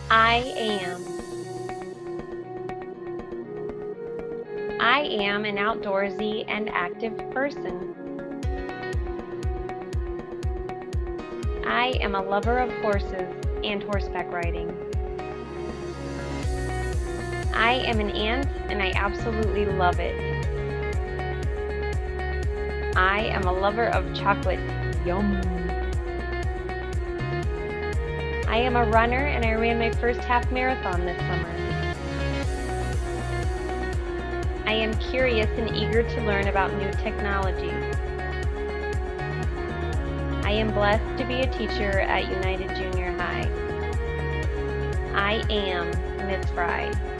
I am. I am an outdoorsy and active person. I am a lover of horses and horseback riding. I am an ant and I absolutely love it. I am a lover of chocolate. Yum. I am a runner and I ran my first half marathon this summer. I am curious and eager to learn about new technologies. I am blessed to be a teacher at United Junior High. I am Miss Fry.